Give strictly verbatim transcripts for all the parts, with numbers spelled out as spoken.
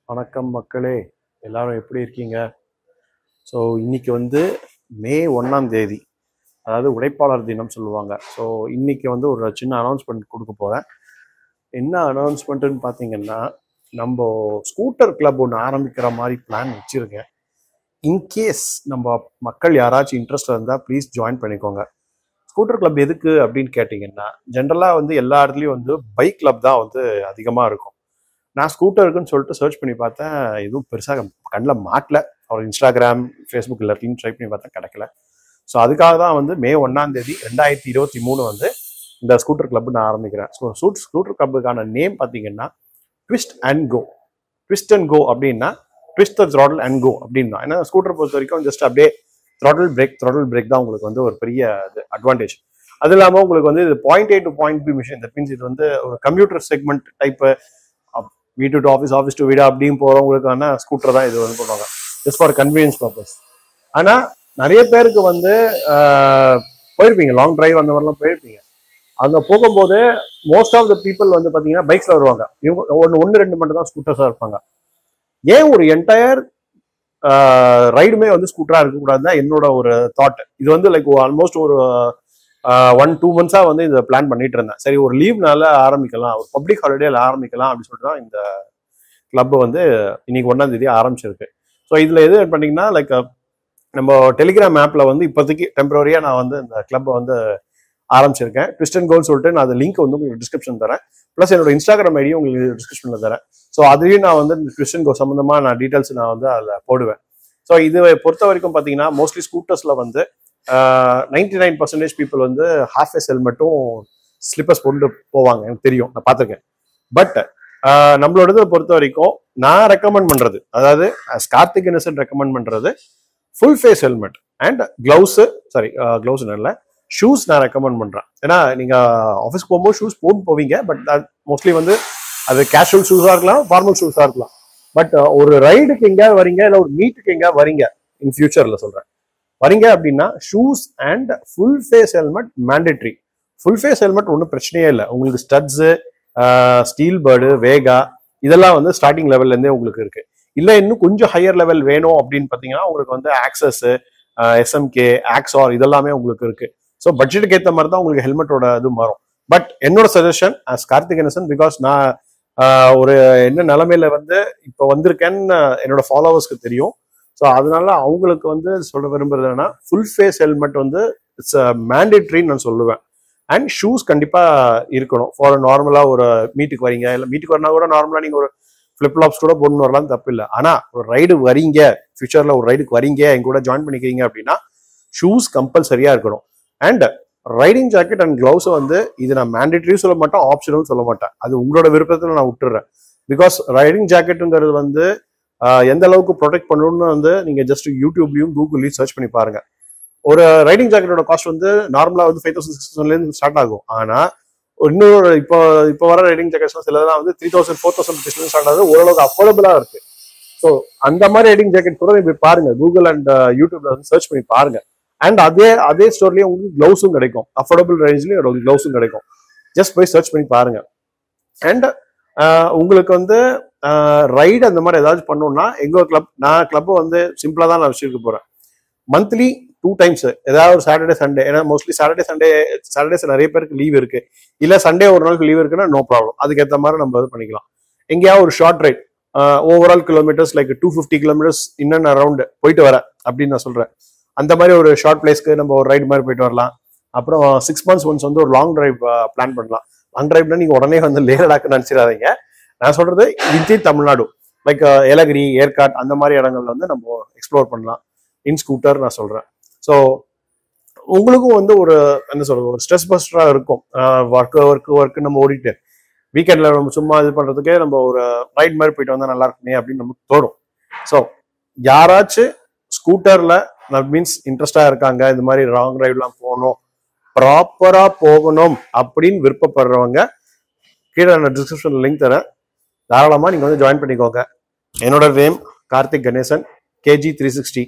வணக்கம் மக்களே, எல்லாரும் எப்படி இருக்கீங்க? ஸோ இன்னைக்கு வந்து மே ஒன்றாம் தேதி, அதாவது உழைப்பாளர் தினம் சொல்லுவாங்க. ஸோ இன்னைக்கு வந்து ஒரு சின்ன அனௌன்ஸ்மெண்ட் கொடுக்க போகிறேன். என்ன அனௌன்ஸ்மெண்ட்டுன்னு பார்த்தீங்கன்னா, நம்ம ஸ்கூட்டர் கிளப் ஒன்று ஆரம்பிக்கிற மாதிரி பிளான் வச்சுருக்கேன். இன்கேஸ் நம்ம மக்கள் யாராச்சும் இன்ட்ரெஸ்ட் இருந்தால் ப்ளீஸ் ஜாயின் பண்ணிக்கோங்க. ஸ்கூட்டர் கிளப் எதுக்கு அப்படின்னு கேட்டிங்கன்னா, ஜென்ரலாக வந்து எல்லா இடத்துலையும் வந்து பைக் கிளப் தான் வந்து அதிகமாக இருக்கும். நான் ஸ்கூட்டர் இருக்குன்னு சொல்லிட்டு சர்ச் பண்ணி பார்த்தேன், எதுவும் பெருசாக கண்ணில் மாட்டல. ஒரு இன்ஸ்டாகிராம், ஃபேஸ்புக் எல்லாத்தையும் ட்ரை பண்ணி பார்த்தா கிடைக்கல. ஸோ அதுக்காக தான் வந்து மே ஒன்றாம் தேதி ரெண்டாயிரத்தி இருபத்தி மூணு வந்து இந்த ஸ்கூட்டர் கிளப் நான் ஆரம்பிக்கிறேன். ஸோ சூட் ஸ்கூட்டர் கிளப்புக்கான நேம் பார்த்தீங்கன்னா twist and go. Twist and go அப்படின்னா twist the throttle and go அப்படின்னா, ஏன்னா ஸ்கூட்டர் பொறுத்த வரைக்கும் ஜஸ்ட் அப்படியே த்ராட்டில் பிரேக் த்ராட்டில் பிரேக் தான் உங்களுக்கு வந்து ஒரு பெரிய இது அட்வான்டேஜ். அது இல்லாமல் உங்களுக்கு வந்து இது point A to point B machine. That means இது வந்து ஒரு கம்ப்யூட்டர் செக்மெண்ட் டைப்பு, வீட்டு டு ஆஃபீஸ், ஆஃபீஸ் டு வீடு அப்படின்னு போகிறவங்களுக்கான ஸ்கூட்டர் தான் இது வந்து பண்ணுவாங்க, ஜஸ்ட் ஃபார் கன்வீனியன்ஸ் பர்பஸ். ஆனால் நிறைய பேருக்கு வந்து போயிருப்பீங்க, லாங் டிரைவ் அந்த மாதிரிலாம் போயிருப்பீங்க. அங்கே போகும்போது மோஸ்ட் ஆஃப் த பீப்புள் வந்து பார்த்தீங்கன்னா பைக்ஸில் வருவாங்க. இவங்க ஒன்று ஒன்று ரெண்டு மட்டும் தான் ஸ்கூட்டர்ஸாக இருப்பாங்க. ஏன் ஒரு என்டையர் ரைடுமே வந்து ஸ்கூட்டராக இருக்கக்கூடாது தான் என்னோட ஒரு தாட். இது வந்து லைக் ஆல்மோஸ்ட் ஒரு ஒன் டூ மந்த்ஸா வந்து இதை பிளான் பண்ணிட்டு இருந்தேன். சரி, ஒரு லீவ்னால ஆரம்பிக்கலாம், ஒரு பப்ளிக் ஹாலிடேல ஆரம்பிக்கலாம் அப்படின்னு சொல்லிட்டு தான் இந்த கிளப் வந்து இன்னைக்கு ஒன்றாம் தேதி ஆரம்பிச்சிருக்கு. ஸோ இதுல எது பண்ணீங்கன்னா, லைக் நம்ம டெலிகிராம் ஆப்ல வந்து இப்போதைக்கு டெம்பரரியா நான் வந்து இந்த கிளப்பை வந்து ஆரம்பிச்சிருக்கேன். ட்விஸ்ட் அண்ட் கோன்னு சொல்லிட்டு நான் அந்த லிங்க் வந்து உங்களுக்கு டிஸ்கிரிப்ஷன் தரேன். பிளஸ் என்னோட இன்ஸ்டாகிராம் ஐடியும் உங்களுக்கு டிஸ்கிரிப்ஷன்ல தரேன். ஸோ அதுலேயும் நான் வந்து ட்விஸ்ட் அண்ட் கோ சம்பந்தமா நான் டீட்டெயில்ஸ் நான் வந்து அதில் போடுவேன். ஸோ இது பொறுத்த வரைக்கும் பார்த்தீங்கன்னா மோஸ்ட்லி ஸ்கூட்டர்ஸ்ல வந்து நைன்டி நைன் பர்சன்டேஜ் பீப்புள் வந்து ஹாஃப் எஸ் ஹெல்மெட்டும் ஸ்லிப்பர்ஸ் போட்டு போவாங்க, எனக்கு தெரியும், நான் பார்த்துருக்கேன். பட் நம்மளோட பொறுத்த வரைக்கும் நான் ரெக்கமெண்ட் பண்றது, அதாவது கார்த்திக் இன்னசென்ட் ரெக்கமெண்ட் பண்றது full face helmet and gloves, sorry gloves இல்லை, ஷூஸ் நான் ரெக்கமெண்ட் பண்றேன். ஏன்னா நீங்க ஆஃபீஸ்க்கு போகும்போது ஷூஸ் போட்டு போவீங்க, பட் மோஸ்ட்லி வந்து அது கேஷுவல் ஷூஸா இருக்கலாம், ஃபார்மல் ஷூஸா இருக்கலாம். பட் ஒரு ரைடுக்கு எங்கேயாவது வரீங்க, இல்லை ஒரு மீட்டுக்கு எங்கேயாவது வரீங்க இன் ஃபியூச்சர்ல சொல்றேன், வரீங்க அப்படின்னா shoes and full face helmet mandatory. Full face helmet ஒன்றும் பிரச்சனையே இல்லை. உங்களுக்கு ஸ்டட்ஸு, ஸ்டீல் பேர்டு, வேகா இதெல்லாம் வந்து ஸ்டார்டிங் லெவல்ல இருந்தே உங்களுக்கு இருக்கு. இல்லை இன்னும் கொஞ்சம் ஹையர் லெவல் வேணும் அப்படின்னு பார்த்தீங்கன்னா உங்களுக்கு வந்து ஆக்சஸ், எஸ்எம்கே, ஆக்ஸார் இதெல்லாமே உங்களுக்கு இருக்கு. ஸோ பட்ஜெட்டுக்கு ஏற்ற மாதிரி தான் உங்களுக்கு ஹெல்மெட்டோட இது மாறும். பட் என்னோட suggestion as Karthik Innocent, because நான் ஒரு என்ன நிலைமையில வந்து இப்போ வந்திருக்கேன்னு என்னோட ஃபாலோவர்ஸ்க்கு தெரியும். ஸோ அதனால அவங்களுக்கு வந்து சொல்ல விரும்புறது என்னன்னா, ஃபுல் ஃபேஸ் ஹெல்மெட் வந்து இட்ஸ் மேண்டேட்ரின்னு நான் சொல்லுவேன். அண்ட் ஷூஸ் கண்டிப்பா இருக்கணும். ஃபார் நார்மலா ஒரு மீட்டுக்கு வரீங்க, இல்லை மீட்டுக்கு வரனா கூட நார்மலா நீங்க ஒரு ஃபிளிப்லாப்ஸ் கூட போடணும், வரலாம், தப்பு இல்லை. ஆனா ஒரு ரைடு வரீங்க, ஃபியூச்சர்ல ஒரு ரைடுக்கு வரீங்க, எங்க கூட ஜாயின் பண்ணிக்கிறீங்க அப்படின்னா ஷூஸ் கம்பல்சரியா இருக்கணும். And riding jacket and gloves வந்து இது நான் மேண்டேட்ரியும் சொல்ல மாட்டேன், ஆப்ஷனலும் சொல்ல மாட்டேன். அது உங்களோட விருப்பத்தில் நான் விட்டுறேன். பிகாஸ் ரைடிங் ஜாக்கெட்டுங்கிறது வந்து எந்த அளவுக்கு ப்ரொடெக்ட் பண்ணணும்னு வந்து நீங்க ஜஸ்ட் யூடியூப்லயும் கூகுள்லயும் சர்ச் பண்ணி பாருங்க. ஒரு ரைடிங் ஜாக்கெட்டோட காஸ்ட் வந்து நார்மலா வந்து ஃபைவ் தௌசண்ட் சிக்ஸ் தௌசண்ட்ல இருந்து ஸ்டார்ட் ஆகும். ஆனா இன்னொரு இப்போ இப்போ வர ரைடிங் ஜாக்கெட்ஸ் சிலதெல்லாம் வந்து த்ரீ தௌசண்ட் ஃபோர் தௌசண்ட் ருபீஸ்ல ஸ்டார்ட் ஆகுது. ஓரளவுக்கு அஃபோர்டபுளா இருக்கு. ஸோ அந்த மாதிரி ரைடிங் ஜாக்கெட் கூட நீங்க பாருங்க, கூகுள் அண்ட் யூடியூப்ல வந்து சர்ச் பண்ணி பாருங்க. அண்ட் அதே அதே ஸ்டோர்லயே உங்களுக்கு கிளவுஸும் கிடைக்கும், அஃபோர்டபுள் ரேஞ்ச்லயும் கிளவுஸும் கிடைக்கும். ஜஸ்ட் போய் சர்ச் பண்ணி பாருங்க. அண்ட் உங்களுக்கு வந்து ரைடு அந்த மாதிரி ஏதாச்சும் பண்ணணும்னா எங்க கிளப், நான் கிளப் வந்து சிம்பிளா தான் நான் வச்சிருக்க போறேன். மந்த்லி டூ டைம்ஸ், ஏதாவது ஒரு சாட்டர்டே சண்டே, ஏன்னா மோஸ்ட்லி சாட்டர்டே சண்டே சாட்டர்டேஸ் நிறைய பேருக்கு லீவ் இருக்கு, இல்ல சண்டே ஒரு நாளுக்கு லீவ் இருக்குன்னா நோ ப்ராப்ளம், அதுக்கேற்ற மாதிரி நம்ம இது பண்ணிக்கலாம். எங்கேயாவது ஒரு short ride, overall kilometres like two fifty kilometres in and around போயிட்டு வர அப்படின்னு நான் சொல்றேன். அந்த மாதிரி ஒரு ஷார்ட் பிளேஸ்க்கு நம்ம ஒரு ரைடு மாதிரி போயிட்டு வரலாம். அப்புறம் சிக்ஸ் மந்த்ஸ் ஒன்ஸ் வந்து ஒரு லாங் டிரைவ் பிளான் பண்ணலாம். லாங் டிரைவ்ல நீங்க உடனே வந்து லேடாக்கு நினைச்சிடாதீங்க. நான் சொல்றது வித்தின் தமிழ்நாடு, லைக் ஏலகிரி, ஏற்காட் அந்த மாதிரி இடங்கள்ல வந்து நம்ம எக்ஸ்ப்ளோர் பண்ணலாம் இன் ஸ்கூட்டர் நான் சொல்றேன். ஸோ உங்களுக்கும் வந்து ஒரு என்ன சொல்றது, ஒரு ஸ்ட்ரெஸ் பஸ்டரா இருக்கும். ஒர்க் ஒர்க் ஒர்க் நம்ம ஓடிட்டு வீக்கெண்ட்ல நம்ம சும்மா இது பண்றதுக்கே நம்ம ஒரு ரைட் மாதிரி போயிட்டு வந்தா நல்லா இருக்குமே அப்படின்னு நமக்கு தோணும். ஸோ யாராச்சும் ஸ்கூட்டர்ல மீன்ஸ் இன்ட்ரெஸ்டா இருக்காங்க, இந்த மாதிரி லாங் டிரைவ்லாம் போகணும், ப்ராப்பரா போகணும் அப்படின்னு விருப்பப்படுறவங்க கீழே நான் டிஸ்கிரிப்ஷன்ல லிங்க் தரேன், தாராளமா நீங்க வந்து ஜாயின் பண்ணிக்கோங்க. என்னோட name Karthik Ganesan, KG three sixty.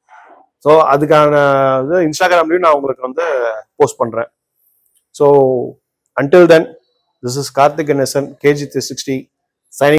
So அதுக்கான இது இன்ஸ்டாகிராம்லயும் நான் உங்களுக்கு வந்து போஸ்ட் பண்றேன். So until then, this is Karthik Ganesan, KG three sixty.